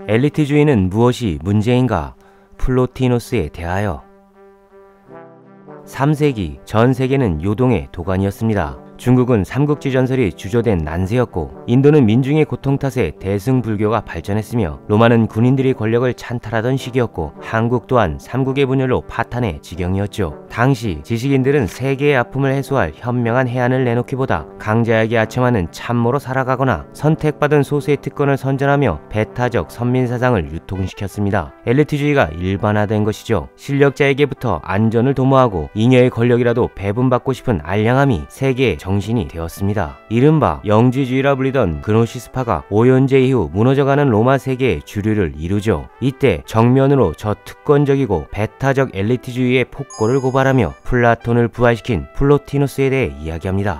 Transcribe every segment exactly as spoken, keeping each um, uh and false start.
엘리트주의는 무엇이 문제인가? 플로티노스에 대하여. 삼 세기 전 세계는 요동의 도가니였습니다. 중국은 삼국지 전설이 주조된 난세였고, 인도는 민중의 고통 탓에 대승불교가 발전했으며, 로마는 군인들이 권력을 찬탈하던 시기였고, 한국 또한 삼국의 분열로 파탄의 지경이었죠. 당시 지식인들은 세계의 아픔을 해소할 현명한 해안을 내놓기보다 강자에게 아첨하는 참모로 살아가거나 선택받은 소수의 특권을 선전하며 배타적 선민사상을 유통시켰습니다. 엘리트주의가 일반화된 것이죠. 실력자에게부터 안전을 도모하고 잉여의 권력이라도 배분받고 싶은 알량함이 세계의 정신이 되었습니다. 이른바 영지주의라 불리던 그노시스파가 오연제 이후 무너져가는 로마 세계의 주류를 이루죠. 이때 정면으로 저특권적이고 배타적 엘리트주의의 폭고를 고발하며 플라톤을 부활시킨 플로티노스에 대해 이야기합니다.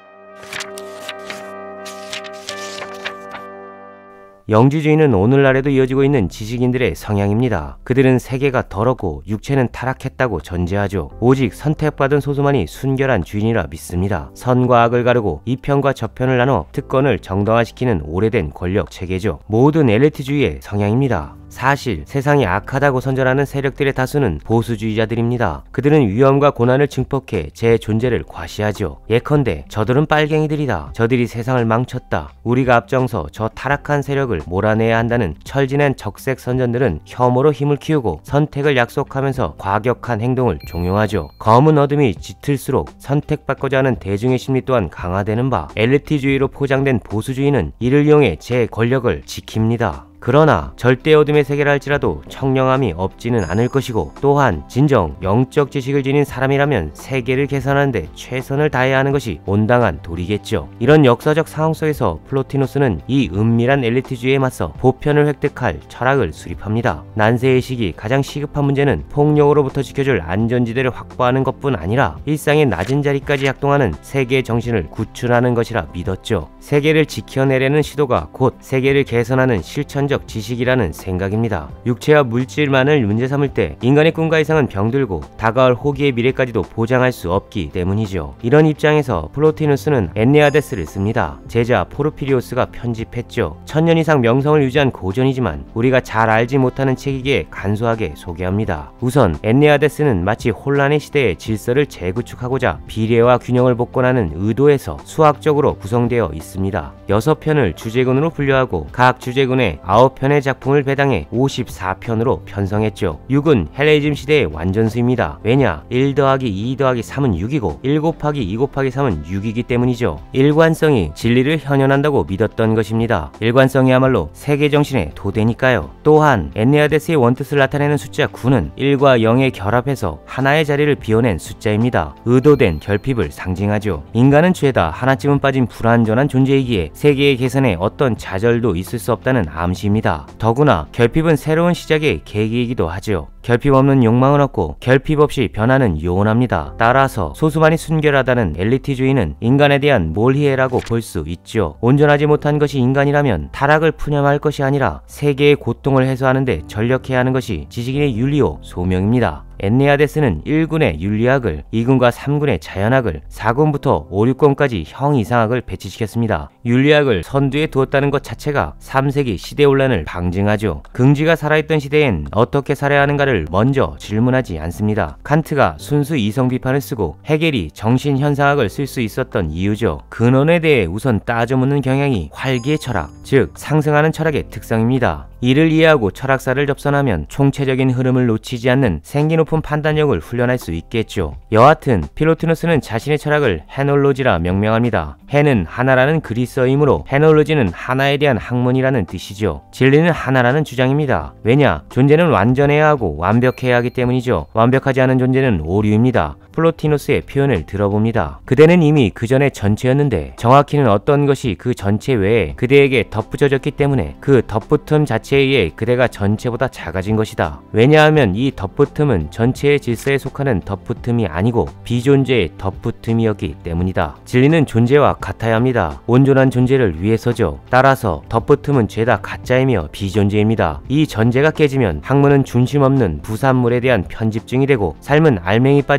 영지주의는 오늘날에도 이어지고 있는 지식인들의 성향입니다. 그들은 세계가 더럽고 육체는 타락했다고 전제하죠. 오직 선택받은 소수만이 순결한 주인이라 믿습니다. 선과 악을 가르고 이편과 저편을 나눠 특권을 정당화시키는 오래된 권력 체계죠. 모든 엘리트주의의 성향입니다. 사실 세상이 악하다고 선전하는 세력들의 다수는 보수주의자들입니다. 그들은 위험과 고난을 증폭해 제 존재를 과시하죠. 예컨대 저들은 빨갱이들이다. 저들이 세상을 망쳤다. 우리가 앞장서 저 타락한 세력을 몰아내야 한다는 철진한 적색 선전들은 혐오로 힘을 키우고 선택을 약속하면서 과격한 행동을 종용하죠. 검은 어둠이 짙을수록 선택받고자 하는 대중의 심리 또한 강화되는 바, 엘리트주의로 포장된 보수주의는 이를 이용해 제 권력을 지킵니다. 그러나 절대 어둠의 세계라 할지라도 청량함이 없지는 않을 것이고, 또한 진정 영적 지식을 지닌 사람이라면 세계를 개선하는데 최선을 다해야 하는 것이 온당한 도리겠죠. 이런 역사적 상황 속에서 플로티노스는 이 은밀한 엘리트주의에 맞서 보편을 획득할 철학을 수립합니다. 난세의 시기 가장 시급한 문제는 폭력으로부터 지켜줄 안전지대를 확보하는 것뿐 아니라 일상의 낮은 자리까지 작동하는 세계의 정신을 구출하는 것이라 믿었죠. 세계를 지켜내려는 시도가 곧 세계를 개선하는 실천적 지식이라는 생각입니다. 육체와 물질만을 문제 삼을 때 인간의 꿈과 이상은 병들고 다가올 호기의 미래까지도 보장할 수 없기 때문이죠. 이런 입장에서 플로티누스는 엔네아데스를 씁니다. 제자 포르피리오스가 편집했죠. 천년 이상 명성을 유지한 고전이지만 우리가 잘 알지 못하는 책이기에 간소하게 소개합니다. 우선 엔네아데스는 마치 혼란의 시대의 질서를 재구축하고자 비례와 균형을 복권하는 의도에서 수학적으로 구성되어 있습니다. 여섯 편을 주제군으로 분류하고 각 주제군에 아홉 편의 작품을 배당해 오십사 편으로 편성했죠. 육은 헬레니즘 시대의 완전수입니다. 왜냐? 일 더하기 이 더하기 삼은 육이고 일 곱하기 이 곱하기 삼은 육이기 때문이죠. 일관성이 진리를 현현한다고 믿었던 것입니다. 일관성이야말로 세계정신의 토대니까요. 또한 엔네아데스의 원뜻을 나타내는 숫자 구는 일과 영의 결합해서 하나의 자리를 비워낸 숫자입니다. 의도된 결핍을 상징하죠. 인간은 죄다 하나쯤은 빠진 불완전한 존재이기에 세계의 개선에 어떤 좌절도 있을 수 없다는 암시입니다. 더구나 결핍은 새로운 시작의 계기이기도 하죠. 결핍 없는 욕망은 없고 결핍 없이 변화는 요원합니다. 따라서 소수만이 순결하다는 엘리트주의는 인간에 대한 몰희해라고 볼 수 있죠. 온전하지 못한 것이 인간이라면 타락을 푸념할 것이 아니라 세계의 고통을 해소하는데 전력해야 하는 것이 지식인의 윤리요 소명입니다. 엔네아데스는 일 군의 윤리학을, 이 군과 삼 군의 자연학을, 사 군부터 오, 육 권까지 형이상학을 배치시켰습니다. 윤리학을 선두에 두었다는 것 자체가 삼 세기 시대혼란을 방증하죠. 긍지가 살아있던 시대엔 어떻게 살아야 하는가를 먼저 질문하지 않습니다. 칸트가 순수 이성비판을 쓰고 헤겔이 정신현상학을 쓸 수 있었던 이유죠. 근원에 대해 우선 따져 묻는 경향이 활기의 철학, 즉 상승하는 철학의 특성입니다. 이를 이해하고 철학사를 접선하면 총체적인 흐름을 놓치지 않는 생기 높은 판단력을 훈련할 수 있겠죠. 여하튼 플로티노스는 자신의 철학을 헤놀로지라 명명합니다. 헤는 하나라는 그리스어이므로 헤놀로지는 하나에 대한 학문이라는 뜻이죠. 진리는 하나라는 주장입니다. 왜냐? 존재는 완전해야 하고 완벽해야 하기 때문이죠. 완벽하지 않은 존재는 오류입니다. 플로티노스의 표현을 들어봅니다. 그대는 이미 그 전에 전체였는데 정확히는 어떤 것이 그 전체 외에 그대에게 덧붙여졌기 때문에 그 덧붙음 자체에 의해 그대가 전체보다 작아진 것이다. 왜냐하면 이 덧붙음은 전체의 질서에 속하는 덧붙음이 아니고 비존재의 덧붙음이었기 때문이다. 진리는 존재와 같아야 합니다. 온전한 존재를 위해서죠. 따라서 덧붙음은 죄다 가짜이며 비존재입니다. 이 전제가 깨지면 학문은 중심 없는 부산물에 대한 편집증이 되고 삶은 알맹이 빠진 껍질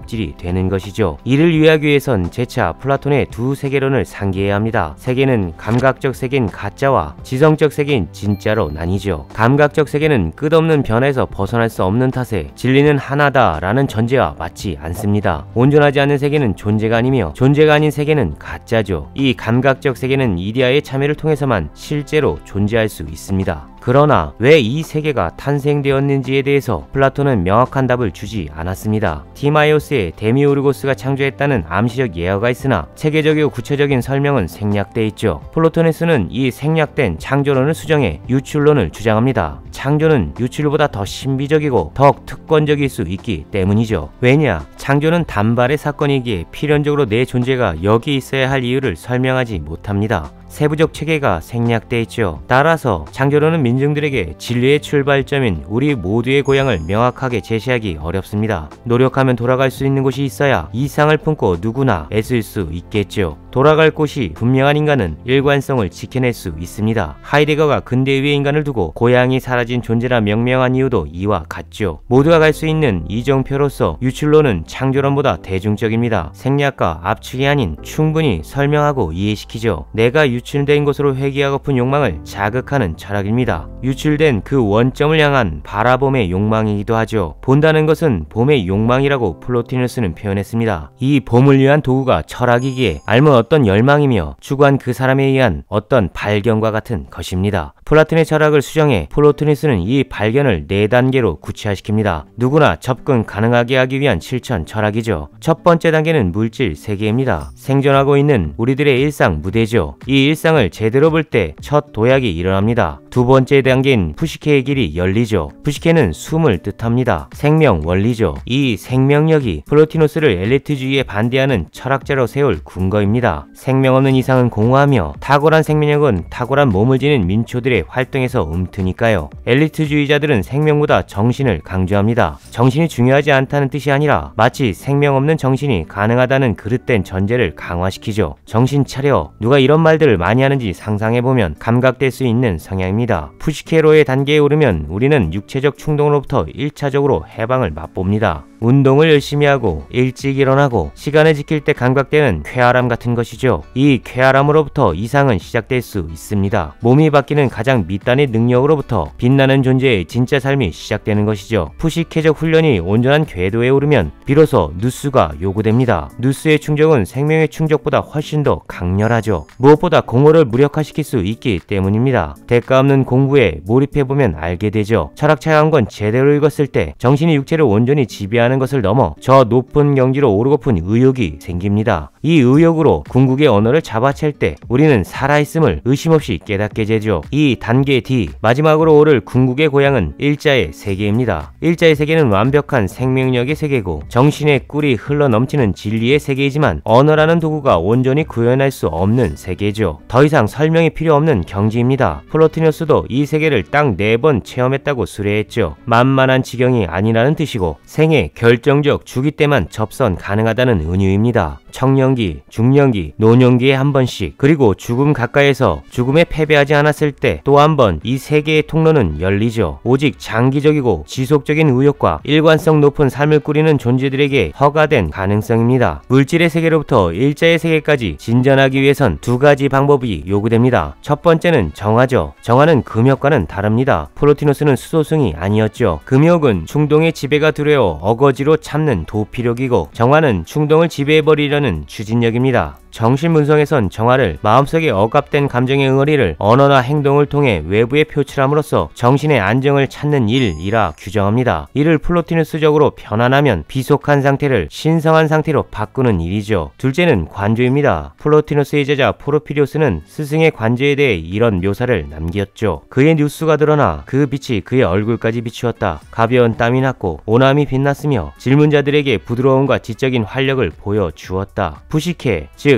갑질이 되는 것이죠. 이를 이해하기 위해선 재차 플라톤의 두 세계론을 상기해야 합니다. 세계는 감각적 세계인 가짜와 지성적 세계인 진짜로 나뉘죠. 감각적 세계는 끝없는 변화에서 벗어날 수 없는 탓에 진리는 하나다 라는 전제와 맞지 않습니다. 온전하지 않은 세계는 존재가 아니며 존재가 아닌 세계는 가짜죠. 이 감각적 세계는 이데아의 참여를 통해서만 실제로 존재할 수 있습니다. 그러나 왜 이 세계가 탄생되었는지에 대해서 플라톤은 명확한 답을 주지 않았습니다. 티마이오스의 데미오르고스가 창조했다는 암시적 예언가 있으나 체계적이고 구체적인 설명은 생략돼 있죠. 플라토네스는 이 생략된 창조론을 수정해 유출론을 주장합니다. 창조는 유출보다 더 신비적이고 더욱 특권적일 수 있기 때문이죠. 왜냐? 창조는 단발의 사건이기에 필연적으로 내 존재가 여기 있어야 할 이유를 설명하지 못합니다. 세부적 체계가 생략돼 있죠. 따라서 창조론은 민중들에게 진리의 출발점인 우리 모두의 고향을 명확하게 제시하기 어렵습니다. 노력하면 돌아갈 수 있는 곳이 있어야 이상을 품고 누구나 애쓸 수 있겠죠. 돌아갈 곳이 분명한 인간은 일관성을 지켜낼 수 있습니다. 하이데거가 근대 위의 인간을 두고 고향이 사라진 존재라 명명한 이유도 이와 같죠. 모두가 갈 수 있는 이정표로서 유출론은 창조론보다 대중적입니다. 생략과 압축이 아닌 충분히 설명하고 이해시키죠. 내가 유출된 곳으로 회귀하고픈 욕망을 자극하는 철학입니다. 유출된 그 원점을 향한 바라봄의 욕망이기도 하죠. 본다는 것은 봄의 욕망이라고 플로티누스는 표현했습니다. 이 봄을 위한 도구가 철학이기에 알면 어떤 열망이며 추구한 그 사람에 의한 어떤 발견과 같은 것입니다. 플라톤의 철학을 수정해 플로티누스는 이 발견을 네 단계로 구체화시킵니다. 누구나 접근 가능하게 하기 위한 실천 철학이죠. 첫 번째 단계는 물질 세계입니다. 생존하고 있는 우리들의 일상 무대죠. 이 일상을 제대로 볼 때 첫 도약이 일어납니다. 두 번째 단계인 푸시케의 길이 열리죠. 푸시케는 숨을 뜻합니다. 생명 원리죠. 이 생명력이 플로티누스를 엘리트주의에 반대하는 철학자로 세울 근거입니다. 생명 없는 이상은 공허하며 탁월한 생명력은 탁월한 몸을 지닌 민초들의 활동에서 움트니까요. 엘리트주의자들은 생명보다 정신을 강조합니다. 정신이 중요하지 않다는 뜻이 아니라 마치 생명 없는 정신이 가능하다는 그릇된 전제를 강화시키죠. 정신 차려. 누가 이런 말들을 많이 하는지 상상해보면 감각될 수 있는 성향입니다. 푸시케로의 단계에 오르면 우리는 육체적 충동으로부터 일 차적으로 해방을 맛봅니다. 운동을 열심히 하고 일찍 일어나고 시간을 지킬 때 감각되는 쾌활함 같은 것이죠. 이 쾌활함으로부터 이상은 시작될 수 있습니다. 몸이 바뀌는 가장 밑단의 능력으로부터 빛나는 존재의 진짜 삶이 시작되는 것이죠. 푸시케적 훈련이 온전한 궤도에 오르면 비로소 누스가 요구됩니다. 누스의 충족은 생명의 충족보다 훨씬 더 강렬하죠. 무엇보다 공허를 무력화시킬 수 있기 때문입니다. 대가 없는 공부에 몰입해보면 알게 되죠. 철학차가 건 제대로 읽었을 때 정신이 육체를 온전히 지배하는 것을 넘어 저 높은 경지로 오르고픈 의욕이 생깁니다. 이 의욕으로 궁극의 언어를 잡아챌 때 우리는 살아있음을 의심없이 깨닫게 되죠. 이 단계 D, 마지막으로 오를 궁극의 고향은 일자의 세계입니다. 일자의 세계는 완벽한 생명력의 세계고 정신의 꿀이 흘러넘치는 진리의 세계이지만 언어라는 도구가 온전히 구현할 수 없는 세계죠. 더 이상 설명이 필요 없는 경지입니다. 플로티누스도 이 세계를 딱 네 번 체험했다고 수레했죠. 만만한 지경이 아니라는 뜻이고 생애 결정적 주기 때만 접선 가능하다는 은유입니다. 청년기, 중년기, 노년기에 한 번씩, 그리고 죽음 가까이에서 죽음에 패배하지 않았을 때 또 한 번 이 세계의 통로는 열리죠. 오직 장기적이고 지속적인 의욕과 일관성 높은 삶을 꾸리는 존재들에게 허가된 가능성입니다. 물질의 세계로부터 일자의 세계까지 진전하기 위해선 두 가지 방법이 요구됩니다. 첫 번째는 정화죠. 정화는 금욕과는 다릅니다. 플로티누스는 수도승이 아니었죠. 금욕은 충동의 지배가 두려워 어거지로 참는 도피력이고 정화는 충동을 지배해버리려는 추진력입니다. 정신분석에선 정화를 마음속에 억압된 감정의 응어리를 언어나 행동을 통해 외부에 표출함으로써 정신의 안정을 찾는 일이라 규정합니다. 이를 플로티누스적으로 편안하면 비속한 상태를 신성한 상태로 바꾸는 일이죠. 둘째는 관조입니다. 플로티누스의 제자 포르피리오스는 스승의 관조에 대해 이런 묘사를 남겼죠. 그의 뉴스가 드러나 그 빛이 그의 얼굴까지 비추었다. 가벼운 땀이 났고 오남이 빛났으며 질문자들에게 부드러움과 지적인 활력을 보여주었다. 푸시케, 즉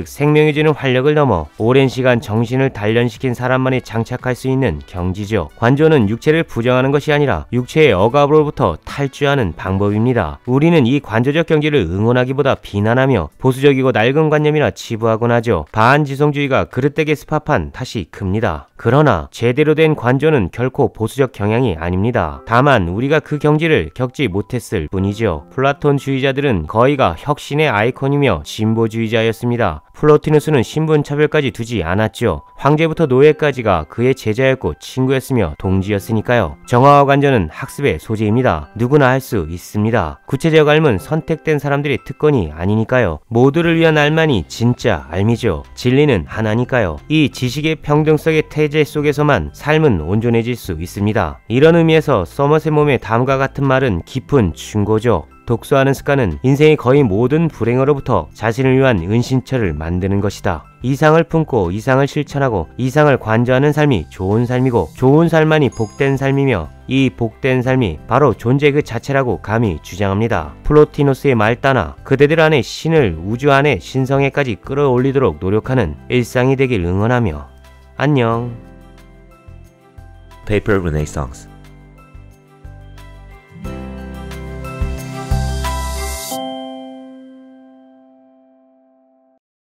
즉 생명이 주는 활력을 넘어 오랜 시간 정신을 단련시킨 사람만이 장착할 수 있는 경지죠. 관조는 육체를 부정하는 것이 아니라 육체의 억압으로부터 탈주하는 방법입니다. 우리는 이 관조적 경지를 응원하기보다 비난하며 보수적이고 낡은 관념이나 치부하곤 하죠. 반지성주의가 그릇되게 스파판 탓이 큽니다. 그러나 제대로 된 관조는 결코 보수적 경향이 아닙니다. 다만 우리가 그 경지를 겪지 못했을 뿐이죠. 플라톤주의자들은 거의가 혁신의 아이콘이며 진보주의자였습니다. 플로티누스는 신분차별까지 두지 않았죠. 황제부터 노예까지가 그의 제자였고 친구였으며 동지였으니까요. 정화와 관조는 학습의 소재입니다. 누구나 할 수 있습니다. 구체적 알은 선택된 사람들의 특권이 아니니까요. 모두를 위한 알만이 진짜 알미죠. 진리는 하나니까요. 이 지식의 평등성의 태제 속에서만 삶은 온전해질 수 있습니다. 이런 의미에서 서머셋 mom의 다음과 같은 말은 깊은 충고죠. 독서하는 습관은 인생의 거의 모든 불행으로부터 자신을 위한 은신처를 만드는 것이다. 이상을 품고 이상을 실천하고 이상을 관조하는 삶이 좋은 삶이고 좋은 삶만이 복된 삶이며 이 복된 삶이 바로 존재 그 자체라고 감히 주장합니다. 플로티누스의 말 따나 그대들 안에 신을 우주 안의 신성에까지 끌어올리도록 노력하는 일상이 되길 응원하며 안녕. Paper Renaissance